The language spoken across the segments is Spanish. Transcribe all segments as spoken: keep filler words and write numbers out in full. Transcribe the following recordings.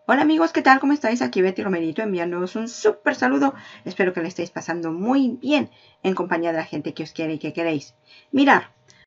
Hola amigos, ¿qué tal? ¿Cómo estáis? Aquí Betty Romerito enviándoos un súper saludo. Espero que le estéis pasando muy bien en compañía de la gente que os quiere y que queréis. Mirad,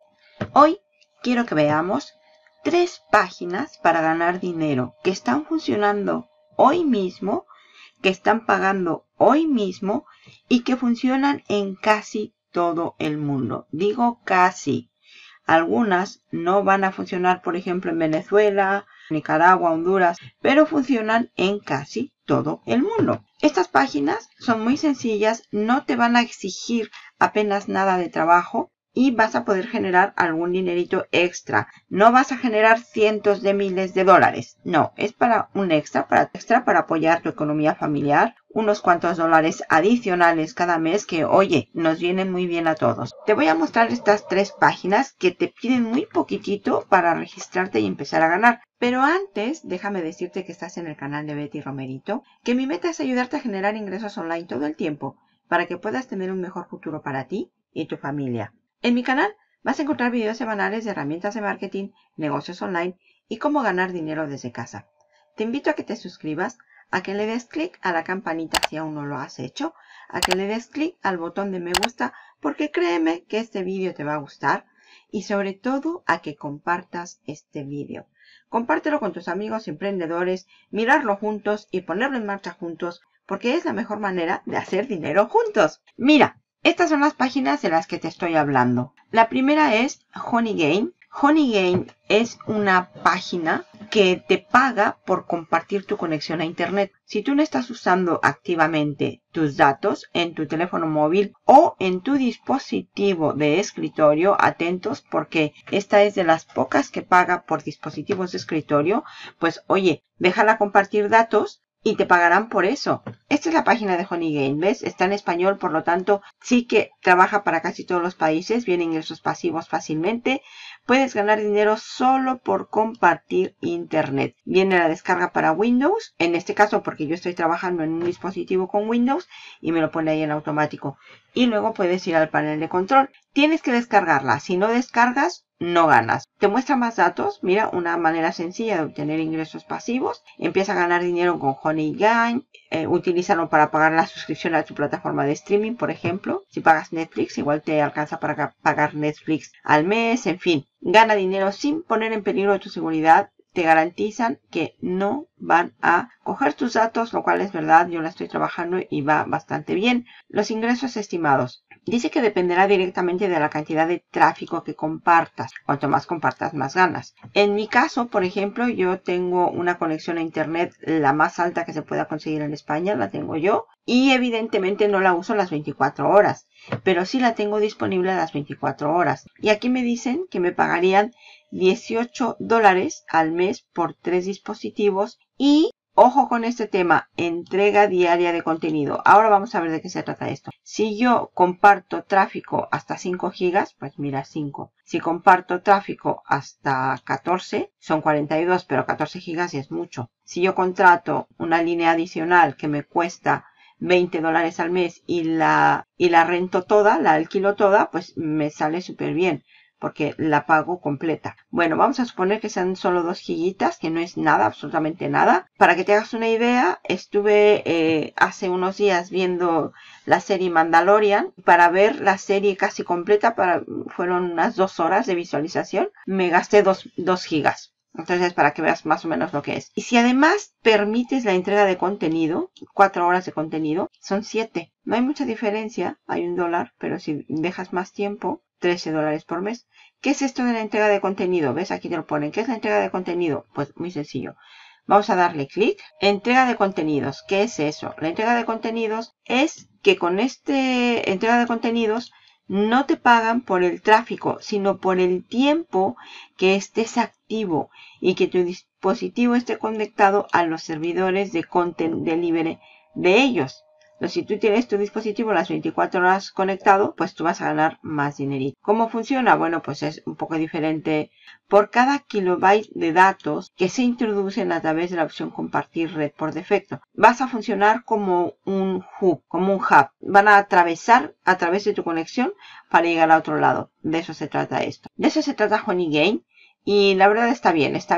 hoy quiero que veamos tres páginas para ganar dinero que están funcionando hoy mismo, que están pagando hoy mismo y que funcionan en casi todo el mundo. Digo casi. Algunas no van a funcionar, por ejemplo, en Venezuela, Nicaragua, Honduras, pero funcionan en casi todo el mundo. Estas páginas son muy sencillas, no te van a exigir apenas nada de trabajo y vas a poder generar algún dinerito extra. No vas a generar cientos de miles de dólares. No, es para un extra, para extra para apoyar tu economía familiar. Unos cuantos dólares adicionales cada mes que, oye, nos vienen muy bien a todos. Te voy a mostrar estas tres páginas que te piden muy poquitito para registrarte y empezar a ganar. Pero antes, déjame decirte que estás en el canal de Betty Romerito, que mi meta es ayudarte a generar ingresos online todo el tiempo para que puedas tener un mejor futuro para ti y tu familia. En mi canal vas a encontrar videos semanales de herramientas de marketing, negocios online y cómo ganar dinero desde casa. Te invito a que te suscribas, a que le des clic a la campanita si aún no lo has hecho, a que le des clic al botón de me gusta porque créeme que este vídeo te va a gustar y sobre todo a que compartas este vídeo. Compártelo con tus amigos emprendedores, mirarlo juntos y ponerlo en marcha juntos porque es la mejor manera de hacer dinero juntos. Mira, estas son las páginas de las que te estoy hablando. La primera es Honeygain. Honeygain es una página que te paga por compartir tu conexión a internet. Si tú no estás usando activamente tus datos en tu teléfono móvil o en tu dispositivo de escritorio, atentos porque esta es de las pocas que paga por dispositivos de escritorio, pues oye, déjala compartir datos y te pagarán por eso. Esta es la página de Honeygain, ¿ves? Está en español, por lo tanto, sí que trabaja para casi todos los países. Vienen ingresos pasivos fácilmente. Puedes ganar dinero solo por compartir internet. Viene la descarga para Windows, en este caso porque yo estoy trabajando en un dispositivo con Windows y me lo pone ahí en automático. Y luego puedes ir al panel de control. Tienes que descargarla. Si no descargas, no ganas. Te muestra más datos. Mira, una manera sencilla de obtener ingresos pasivos. Empieza a ganar dinero con Honeygain. Eh, utilízalo para pagar la suscripción a tu plataforma de streaming, por ejemplo. Si pagas Netflix, igual te alcanza para pagar Netflix al mes. En fin, gana dinero sin poner en peligro tu seguridad. Te garantizan que no van a coger tus datos, lo cual es verdad, yo la estoy trabajando y va bastante bien. Los ingresos estimados. Dice que dependerá directamente de la cantidad de tráfico que compartas. Cuanto más compartas, más ganas. En mi caso, por ejemplo, yo tengo una conexión a internet la más alta que se pueda conseguir en España, la tengo yo. Y evidentemente no la uso las veinticuatro horas, pero sí la tengo disponible a las veinticuatro horas. Y aquí me dicen que me pagarían dieciocho dólares al mes por tres dispositivos y, ojo con este tema, entrega diaria de contenido. Ahora vamos a ver de qué se trata esto. Si yo comparto tráfico hasta cinco gigas, pues mira, cinco. Si comparto tráfico hasta catorce, son cuarenta y dos, pero catorce gigas es mucho. Si yo contrato una línea adicional que me cuesta veinte dólares al mes y la, y la rento toda, la alquilo toda, pues me sale súper bien, porque la pago completa. Bueno, vamos a suponer que sean solo dos gigitas, que no es nada, absolutamente nada. Para que te hagas una idea, estuve eh, hace unos días viendo la serie Mandalorian. Para ver la serie casi completa, para, fueron unas dos horas de visualización, me gasté dos, dos gigas. Entonces, para que veas más o menos lo que es. Y si además permites la entrega de contenido, cuatro horas de contenido, son siete. No hay mucha diferencia, hay un dólar, pero si dejas más tiempo, trece dólares por mes. ¿Qué es esto de la entrega de contenido? ¿Ves? Aquí te lo ponen. ¿Qué es la entrega de contenido? Pues muy sencillo. Vamos a darle clic. Entrega de contenidos. ¿Qué es eso? La entrega de contenidos es que con este entrega de contenidos no te pagan por el tráfico, sino por el tiempo que estés activo y que tu dispositivo esté conectado a los servidores de Content Delivery de ellos. Pero si tú tienes tu dispositivo las veinticuatro horas conectado, pues tú vas a ganar más dinerito. ¿Cómo funciona? Bueno, pues es un poco diferente. Por cada kilobyte de datos que se introducen a través de la opción compartir red por defecto, vas a funcionar como un hub, como un hub. Van a atravesar a través de tu conexión para llegar a otro lado. De eso se trata esto. De eso se trata Honeygain. Y la verdad está bien, está bien.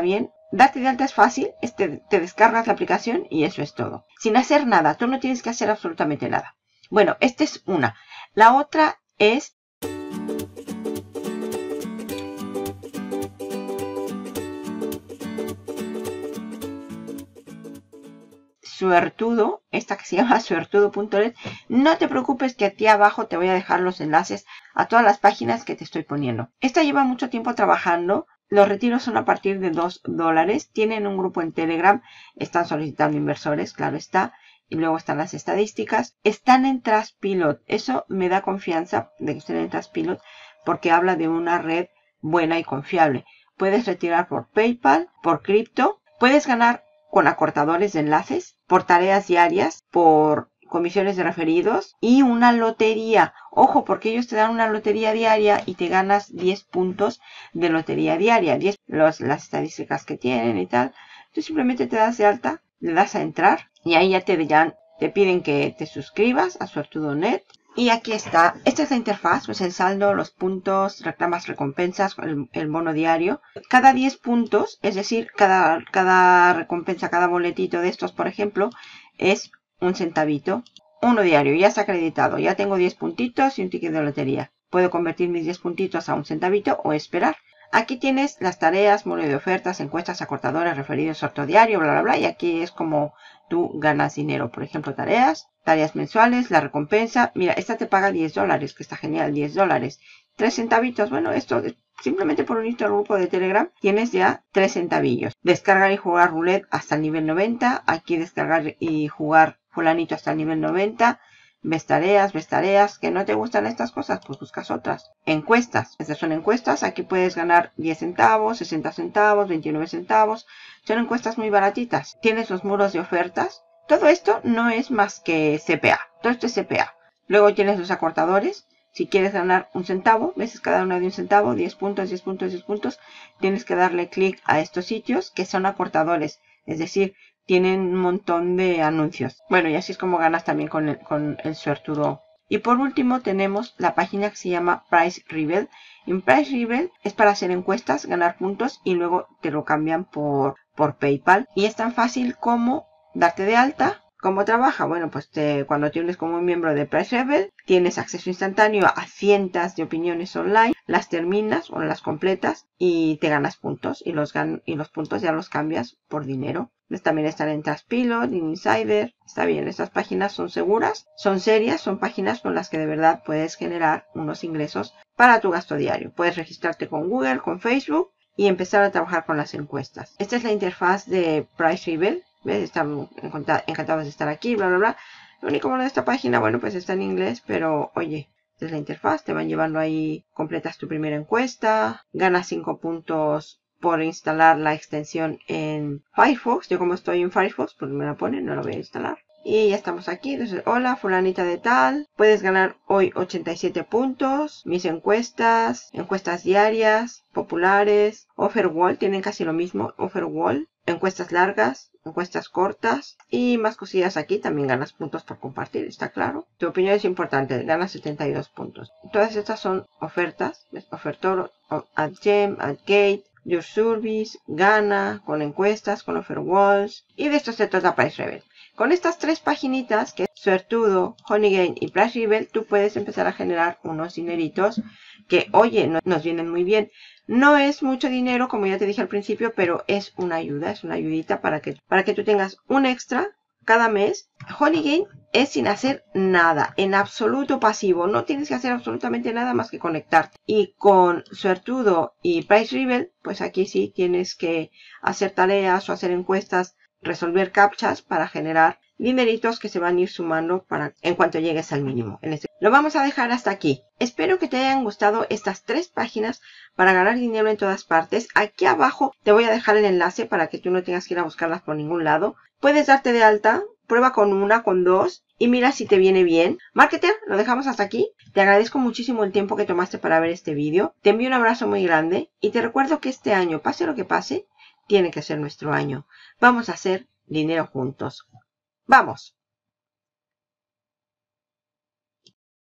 Darte de alta es fácil, este, te descargas la aplicación y eso es todo. Sin hacer nada, tú no tienes que hacer absolutamente nada. Bueno, esta es una. La otra es Suertudo, esta que se llama suertudo punto net. No te preocupes que aquí abajo te voy a dejar los enlaces a todas las páginas que te estoy poniendo. Esta lleva mucho tiempo trabajando. Los retiros son a partir de dos dólares. Tienen un grupo en Telegram. Están solicitando inversores, claro está. Y luego están las estadísticas. Están en Trustpilot. Eso me da confianza de que estén en Trustpilot porque habla de una red buena y confiable. Puedes retirar por PayPal, por cripto. Puedes ganar con acortadores de enlaces, por tareas diarias, por comisiones de referidos y una lotería. Ojo, porque ellos te dan una lotería diaria y te ganas diez puntos de lotería diaria. diez, los, las estadísticas que tienen y tal. Tú simplemente te das de alta, le das a entrar y ahí ya te, ya te piden que te suscribas a suertudo punto net. Y aquí está, esta es la interfaz, pues el saldo, los puntos, reclamas, recompensas, el, el bono diario. Cada diez puntos, es decir, cada, cada recompensa, cada boletito de estos, por ejemplo, es un centavito. Uno diario, ya está acreditado, ya tengo diez puntitos y un ticket de lotería. Puedo convertir mis diez puntitos a un centavito o esperar. Aquí tienes las tareas, módulo de ofertas, encuestas, acortadores, referidos, sorteo diario, bla, bla, bla. Y aquí es como tú ganas dinero. Por ejemplo, tareas, tareas mensuales, la recompensa. Mira, esta te paga diez dólares, que está genial, diez dólares. tres centavitos, bueno, esto simplemente por unirte al grupo de Telegram tienes ya tres centavillos. Descargar y jugar roulette hasta el nivel noventa. Aquí descargar y jugar fulanito hasta el nivel noventa. Ves tareas, ves tareas. ¿Que no te gustan estas cosas? Pues buscas otras. Encuestas. Estas son encuestas. Aquí puedes ganar diez centavos, sesenta centavos, veintinueve centavos. Son encuestas muy baratitas. Tienes los muros de ofertas. Todo esto no es más que C P A. Todo esto es C P A. Luego tienes los acortadores. Si quieres ganar un centavo, veces cada una de un centavo, diez puntos, diez puntos, diez puntos. Tienes que darle clic a estos sitios que son acortadores. Es decir, tienen un montón de anuncios. Bueno, y así es como ganas también con el, con el suertudo. Y por último tenemos la página que se llama Price Rebel. En Price Rebel es para hacer encuestas, ganar puntos y luego te lo cambian por, por PayPal. Y es tan fácil como darte de alta. ¿Cómo trabaja? Bueno, pues te, cuando tienes como un miembro de Price Rebel, tienes acceso instantáneo a cientos de opiniones online, las terminas o las completas y te ganas puntos. Y los, gan y los puntos ya los cambias por dinero. También están en Trustpilot, en Insider. Está bien, estas páginas son seguras, son serias, son páginas con las que de verdad puedes generar unos ingresos para tu gasto diario. Puedes registrarte con Google, con Facebook y empezar a trabajar con las encuestas. Esta es la interfaz de Price Rebel. ¿Ves? Están encantados de estar aquí, bla, bla, bla. Lo único malo de esta página, bueno, pues está en inglés, pero oye, esta es la interfaz. Te van llevando ahí, completas tu primera encuesta, ganas cinco puntos por instalar la extensión en Firefox. Yo como estoy en Firefox, pues me la pone, no la voy a instalar. Y ya estamos aquí. Entonces, hola, fulanita de tal. Puedes ganar hoy ochenta y siete puntos. Mis encuestas, encuestas diarias, populares, Offer Wall, tienen casi lo mismo, Offer Wall. Encuestas largas, encuestas cortas y más cosillas aquí. También ganas puntos por compartir, está claro. Tu opinión es importante, ganas setenta y dos puntos. Todas estas son ofertas. ¿Ves? Ofertor, AdGem, AdGate, Your Service, Gana, con encuestas, con Offer Walls. Y de esto se trata Price Rebel. Con estas tres paginitas, que es Suertudo, Honeygain y Price Rebel, tú puedes empezar a generar unos dineritos que, oye, no, nos vienen muy bien. No es mucho dinero, como ya te dije al principio, pero es una ayuda, es una ayudita para que, para que tú tengas un extra cada mes. Honeygain es sin hacer nada, en absoluto pasivo. No tienes que hacer absolutamente nada más que conectarte. Y con Suertudo y Price Rebel, pues aquí sí tienes que hacer tareas o hacer encuestas, resolver captchas para generar dineritos que se van a ir sumando para en cuanto llegues al mínimo. En este. Lo vamos a dejar hasta aquí. Espero que te hayan gustado estas tres páginas para ganar dinero en todas partes. Aquí abajo te voy a dejar el enlace para que tú no tengas que ir a buscarlas por ningún lado. Puedes darte de alta, prueba con una, con dos y mira si te viene bien. Marketer, lo dejamos hasta aquí. Te agradezco muchísimo el tiempo que tomaste para ver este vídeo. Te envío un abrazo muy grande y te recuerdo que este año, pase lo que pase, tiene que ser nuestro año. Vamos a hacer dinero juntos. ¡Vamos!